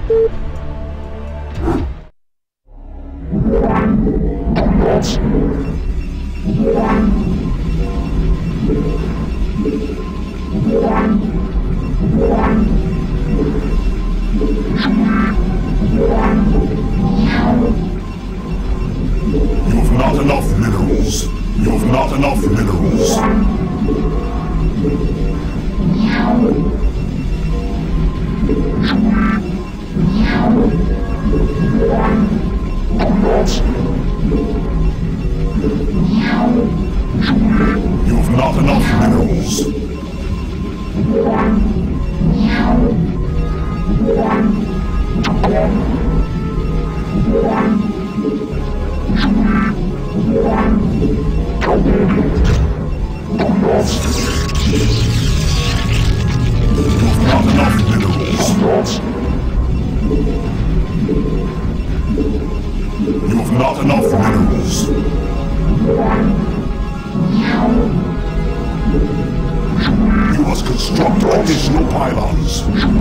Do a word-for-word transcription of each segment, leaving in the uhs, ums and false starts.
You've not enough minerals. You've not enough minerals. You've not enough minerals. You've not enough minerals. You've not enough minerals. You must construct additional pylons.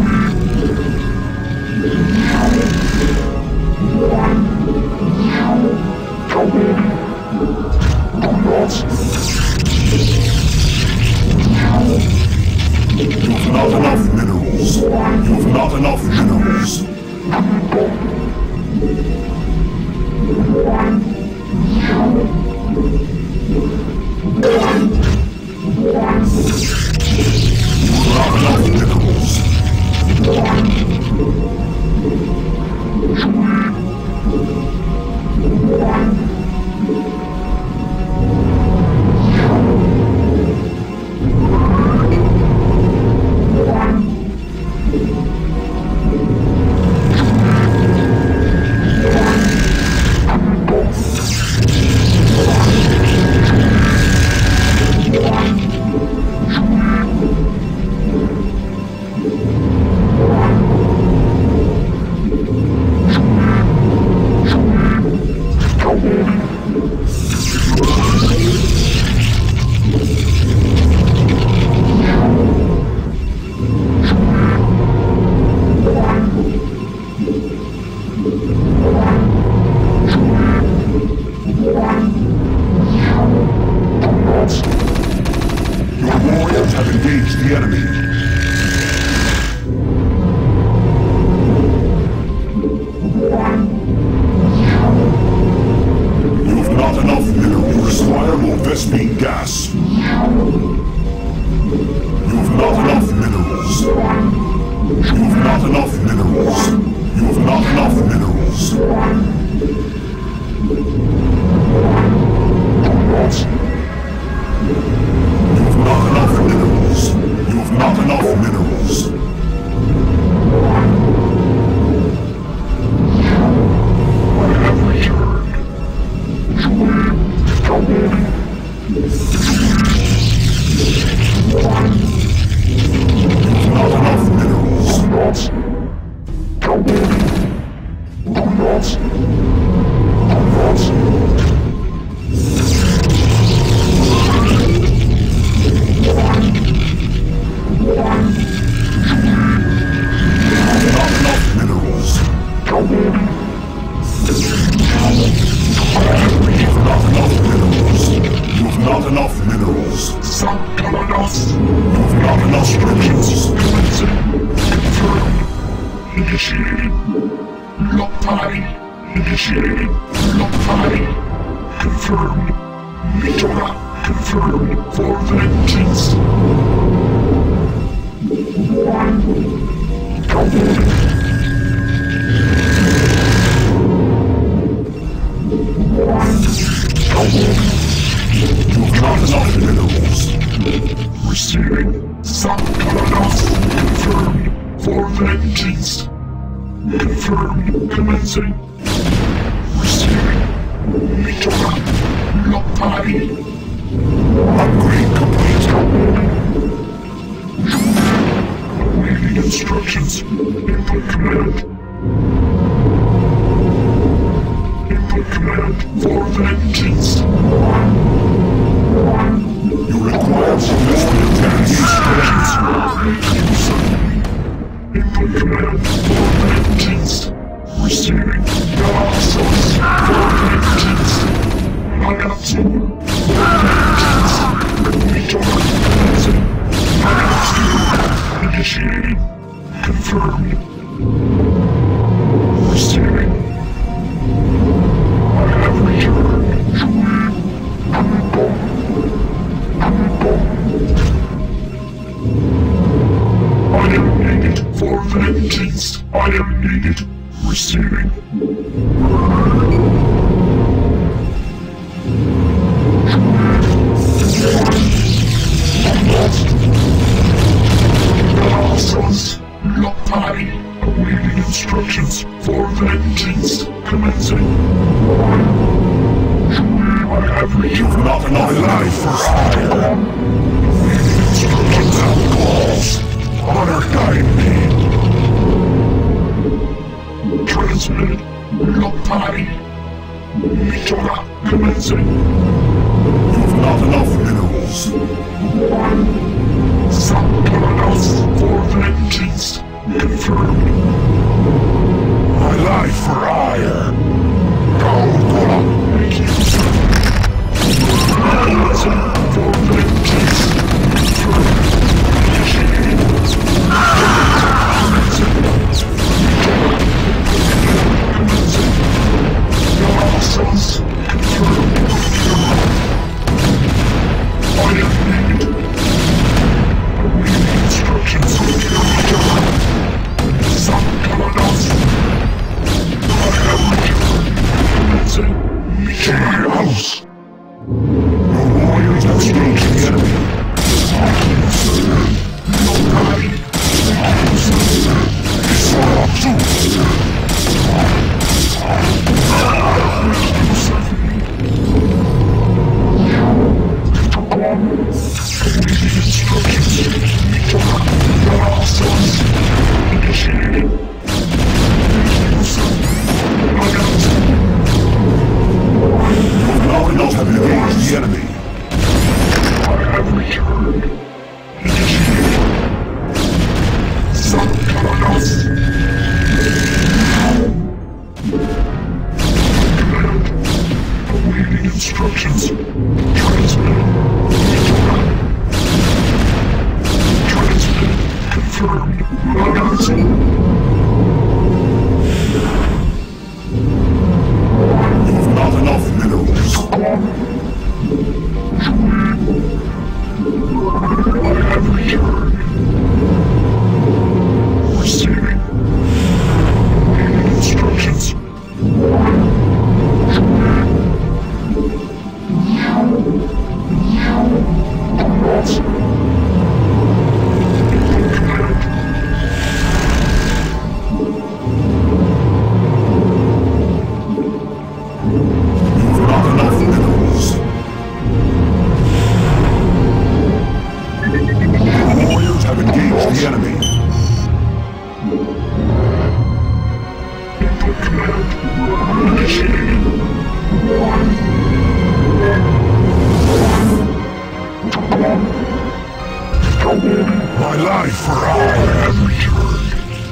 You've not enough minerals. You've not enough minerals. You've not enough minerals. Your warriors have engaged the enemy. You've not enough minerals. Require more Vespene gas. You've not enough minerals. You've not enough minerals. You've not enough minerals. You've not enough minerals. You've not enough minerals. I have returned. You've not enough minerals. Not enough minerals. Sanctalanas. You've not enough structures. Confirmed. Initiated. Lockpile. Initiated. Lockpile. Confirmed. Mitora. Confirmed. For vengeance. You've not enough minerals. Receiving. Sanctalanas. Confirmed. For vengeance. Confirmed. Commencing. Receiving. Mitora. Lockpile. Upgrade complete. Awaiting instructions. Input command. Input command. For vengeance. You require significant advantage. Input command. For vengeance. Receiving. Source. Vengeance. Nagatsu. Vengeance. Meteor. Nagatsu. Initiating. Confirmed. Receiving. I have returned. I am needed for vengeance. I am needed. Receiving. Sons, Lopai, awaiting instructions for vengeance commencing. I have returned not enough life for hire. Awaiting instructions and calls. Honor guide me. Transmitted. Lopai. Mitora commencing. You've not enough minerals. Samparados for vengeance. Confirmed. My life for hire. Gaogola. Thank you. Commencing for vengeance. Confirmed. Initiating. Commencing. Commencing. Sons. Confirmed. I am needed. Awaiting instructions. Samparados. I have returned. Commencing. Meteor House. The warriors have engaged the enemy. Nobody. Initiating. Now we don't have engaged the enemy. I have returned. Initiating. Samparados. Command. Awaiting instructions. Transmitted. Transmitted. Confirmed. Nagatsu. You've not enough minerals. I have returned. Receiving. Awaiting instructions. My life for I have returned.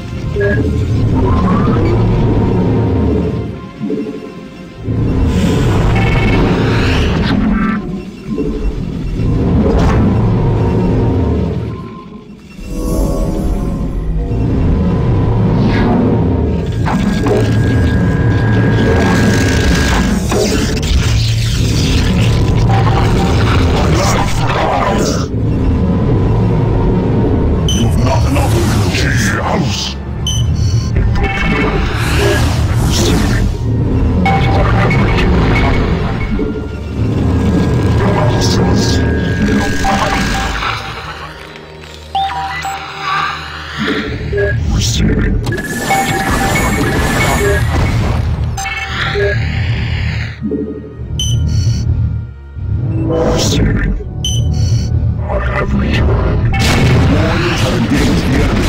Receiving. I have returned. Warriors have engaged the enemy.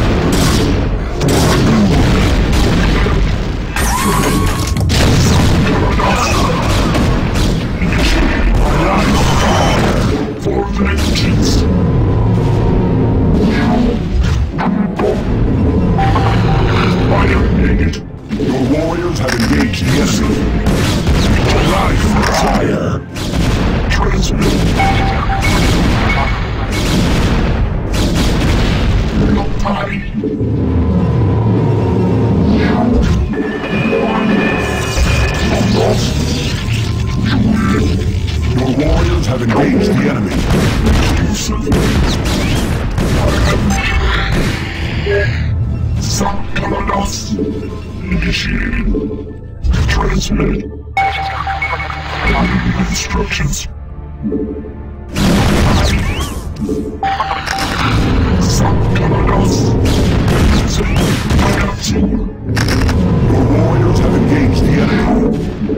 House. Initiated. Transmit. Instructions. Sankalados. Your warriors have engaged the enemy.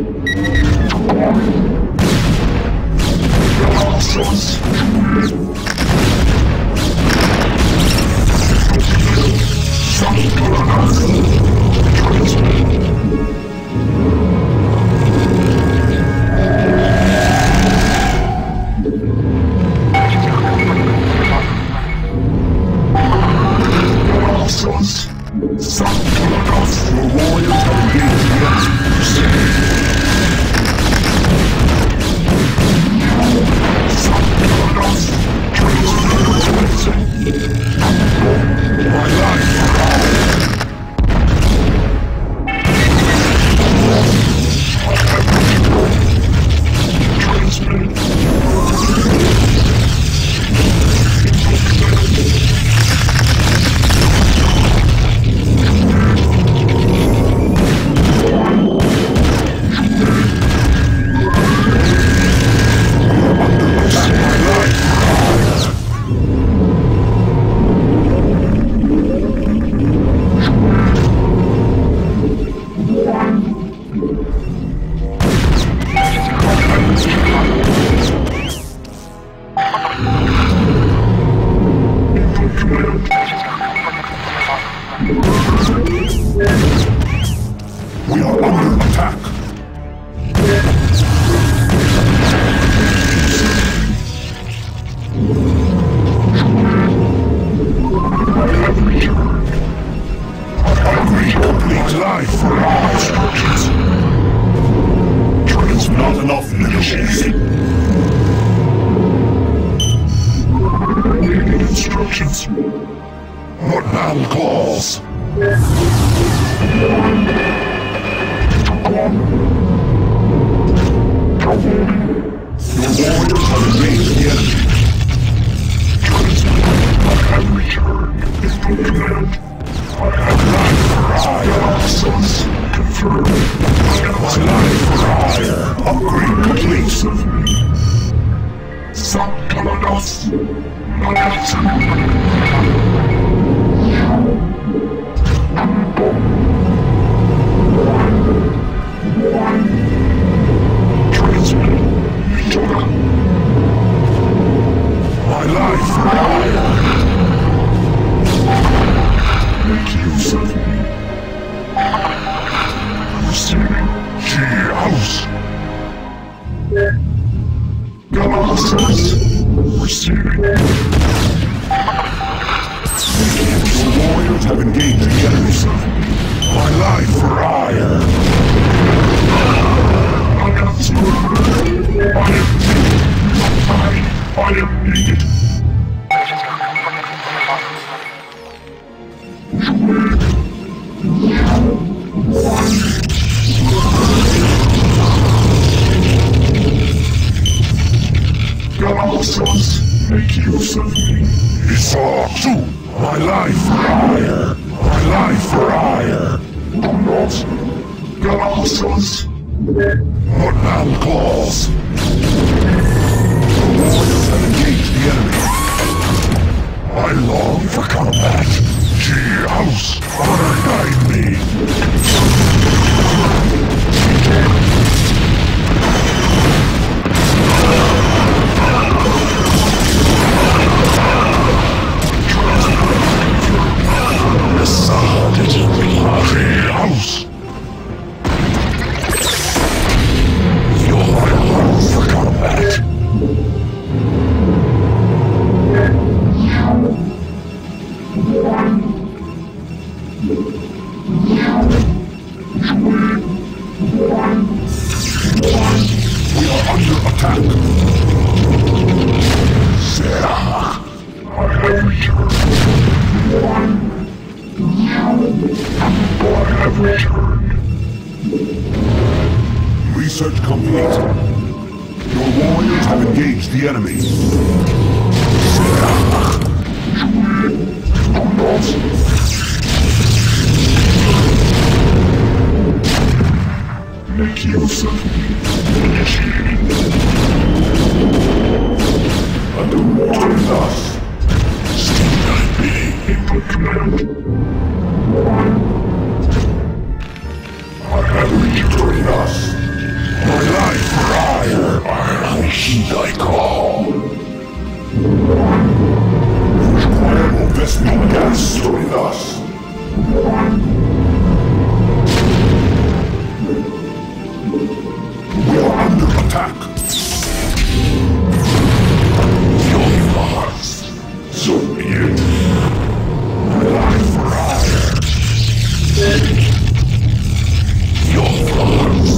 We are under attack. I have returned. I agree complete life for our instructions. It's not enough negotiation. Instructions. What battle calls? Your warriors have engaged the enemy. I have returned. Full command. I have life for hire. Sons confirmed. I have life for hire. Upgrade complete. Sankalados. Transmit. My life for hire. Make use of me. Receiving G house. Galaxis. Receiving. Your warriors have engaged the enemy. My life for hire. I got you. I am needed. I, I am needed. Galaxis, make use of me. Esau, too. My life for hire. My life for hire. Do not. Galaxis. What battle calls? The warriors have engaged the enemy. I long for combat. G house, honor guide me. G house. You're long for combat. We are under attack. Serah, I have returned. I have returned. Research complete. Your warriors have engaged the enemy. Serah, do not. Yourself. Initiating. Underwater enough. Stand by bidding. Input command. I have reached enough. My life for hire. I heed thy call. Require investment gas to enough. We are under attack. Your Mars. So be it. My life for hire. Your Mars.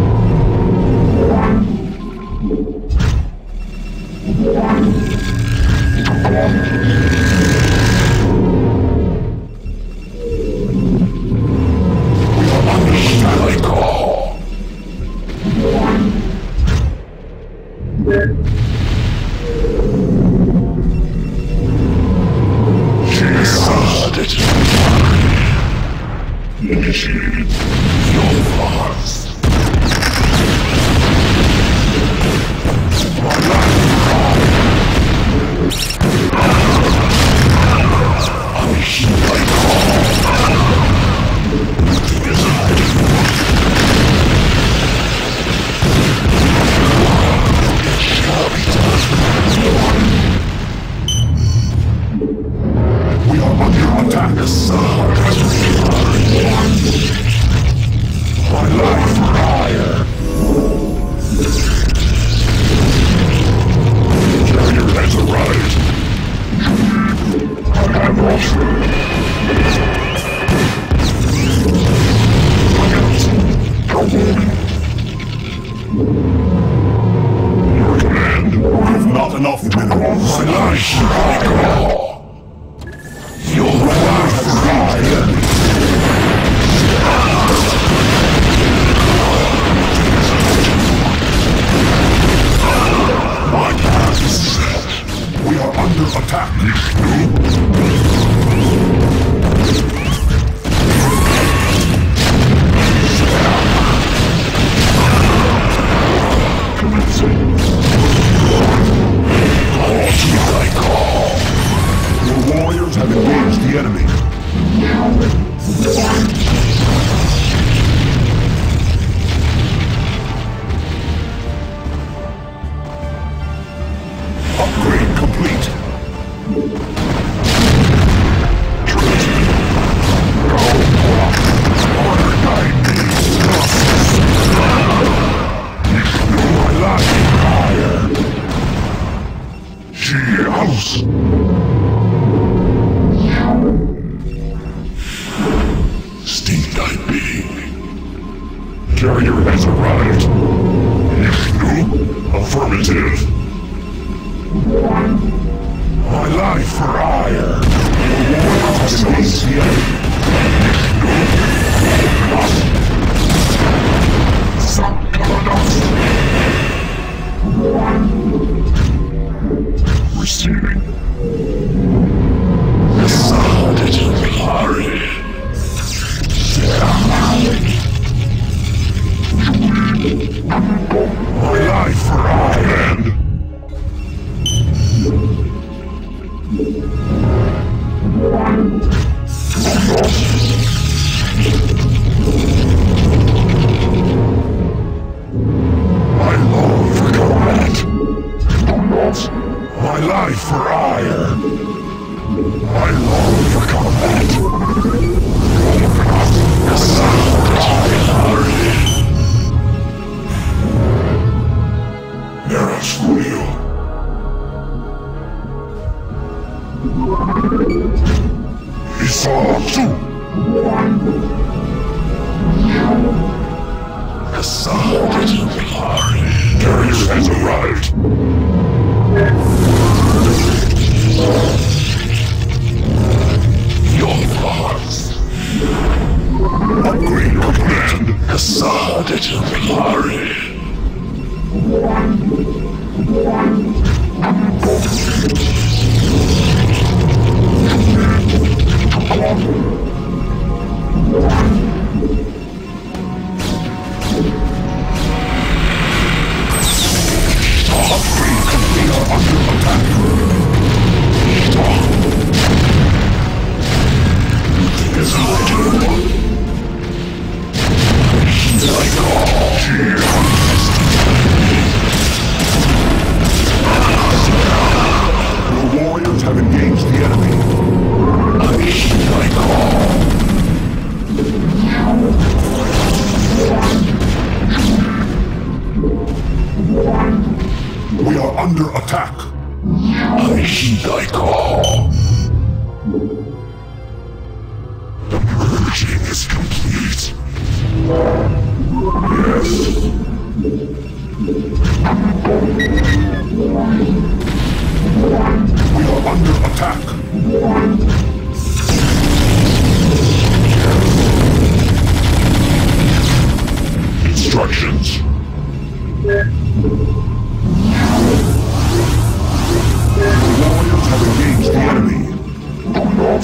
Initiated. Your Mars. My life. I heed thy call. Nothing is hiding. It shall be done. We are under attack. The sun has my life for hire. Carrier has arrived. I have also. Go warning. Your command. We have not enough minerals. My life for hire. Your life for hire. My path is set. We are under attack. Commencing. I'll heed thy call. Your warriors have engaged the enemy. Upgrade complete. Order guide me. My life higher. She house. Sting thy bidding. Carrier has arrived. Ishnu? Affirmative. My life for hire. The war has engaged the enemy. Receiving. The sound is glory. My life for hire. I long for combat. Do not. My life for hire. I long for combat. The sound is glory. Neras Julio. Isatsu! The sound is glory. Carrier has arrived. Your Mars. Upgrade command. The sound is glory. Your warriors have engaged the enemy. I heed thy call. We are under attack. I heed thy call. The purging is complete. Yes. We are under attack. Instructions. The warriors have engaged the enemy. Do not.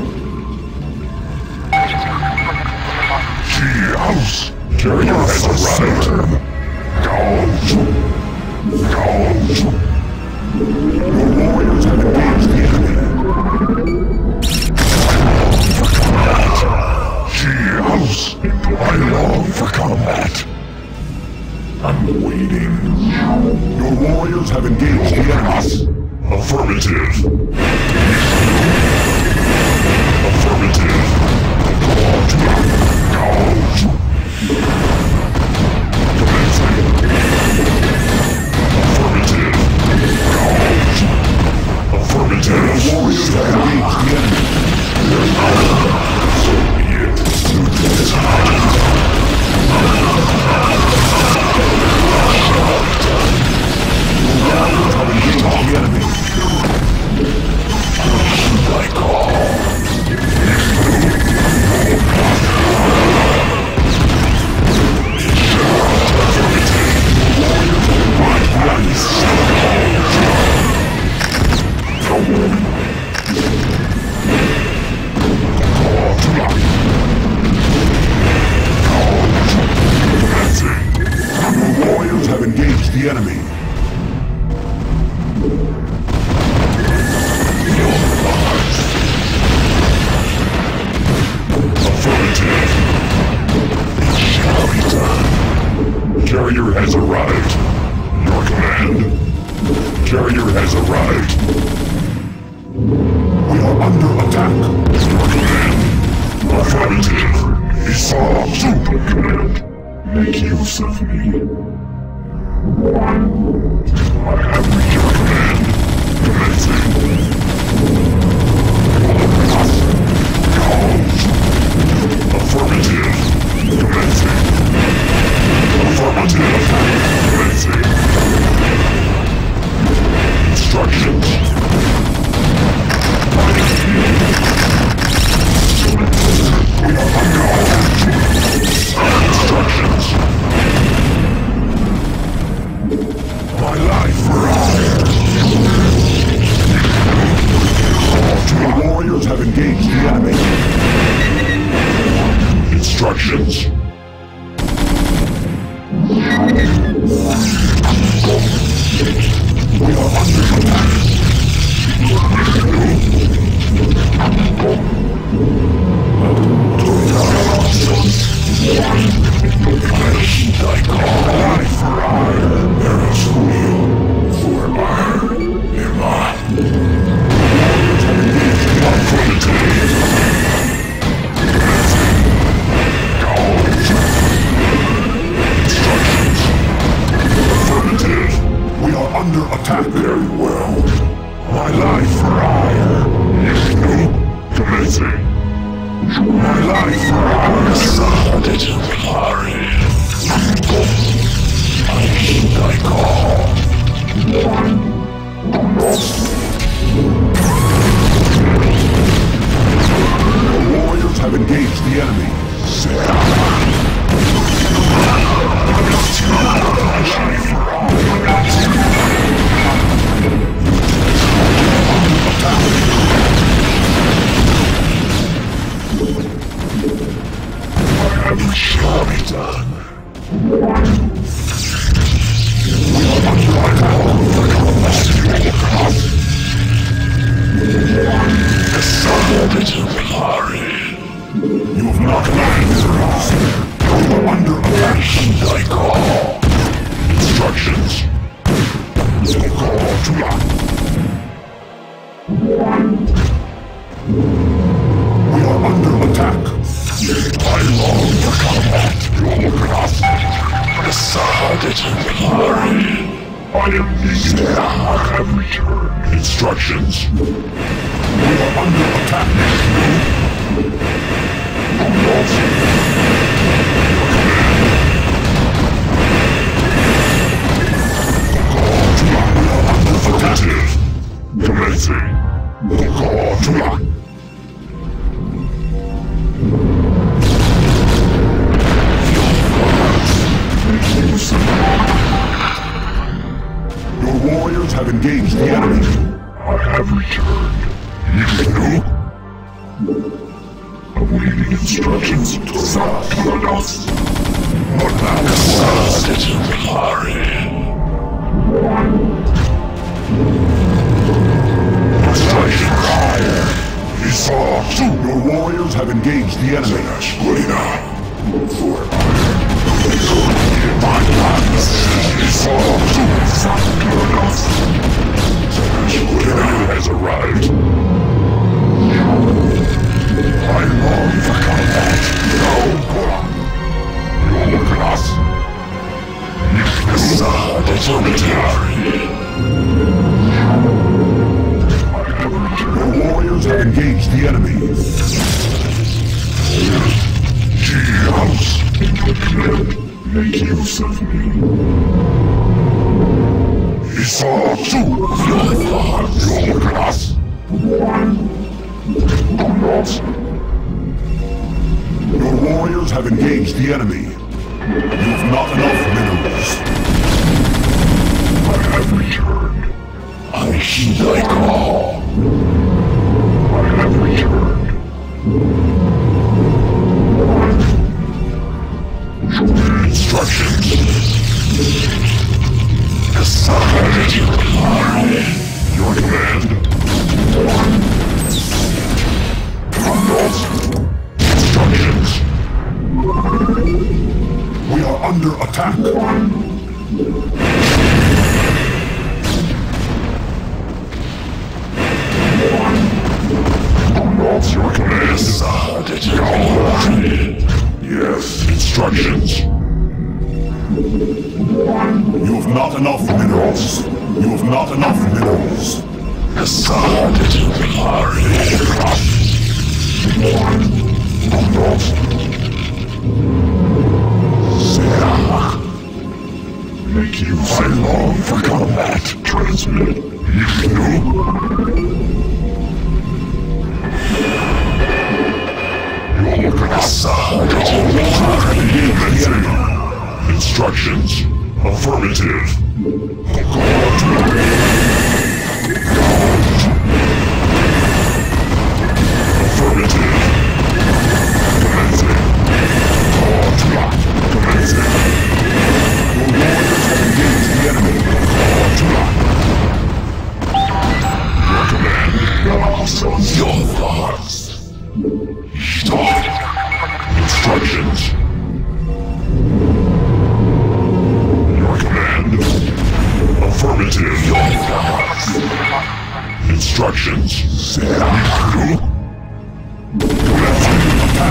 She house. Carrier has arrived. Gouge. Gouge. Your warriors have engaged the enemy. She house. I long for combat. I'm waiting. Your warriors have engaged the enemies. Affirmative. Affirmative. Gouge. Gouge. Commencing. Affirmative. Gouge. Affirmative. The warriors have engaged the enemy. So be it. This the enemy. I call. Your warriors have engaged the enemy. Affirmative. It shall be done. Carrier has arrived. Your command. Carrier has arrived. We are under attack. Your command. Affirmative. Esau, super command. Make use of me. I have reached your command. Commencing. Affirmative. Commencing. Affirmative. Commencing. Instructions. We are under instructions. My life for hire. The warriors have engaged the enemy. Instructions. We are under attack. I heed thy call. Life for hire. Arrows wheel. For hire. Emma. Affirmative. We are under attack. Very well. My life for hire. Yes, no. Commencing. My life for hire. Little glory. I heed thy call. The warriors have engaged the enemy. It shall be done. We are under attack. The sun little glory. You have not landed, Ross. You are under attack. Look at us. Decided to hurry. I am needed. I have returned. Instructions. We are under attack. Not. Affirmative. Commencing. The God to life. Your warriors have engaged the enemy. I have returned. You know? Awaiting instructions to stop us. What now is it in hurry? Station higher. He saw two. Your warriors have engaged the enemy. Lena. For my hands. He saw two. Lena has arrived. I long for combat. No, look at us. It's a determinatory. The warriors have engaged the enemy. G-House. Make use of me. He saw two. Your thoughts. You look at us. One. Do not. Your warriors have engaged the enemy. You've not enough minerals. I have returned. I heed thy call. I have returned. Instructions. Decided you are. Your command. Not. Instructions. We are under attack. What's your command? Decided you are. Yes, instructions. You have not enough minerals. You have not enough minerals. Decided you are. Not. Make you I long for combat. Transmit. You know. You look at us. Instructions. Affirmative. Affirmative. Commencing. Commencing. Your warriors have engaged the enemy. Your command. Your thoughts. Stop. Instructions. Your command. Affirmative. Your thoughts. Instructions. Commencing attack.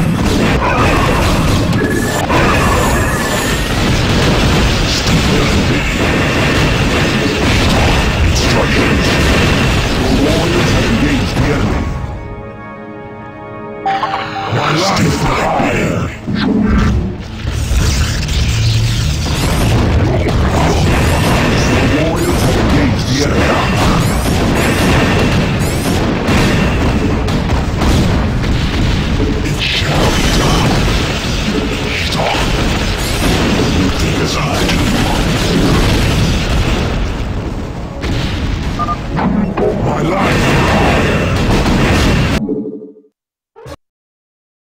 Instructions. Your warriors have engaged the enemy. My life fire. Your warriors have engaged the enemy.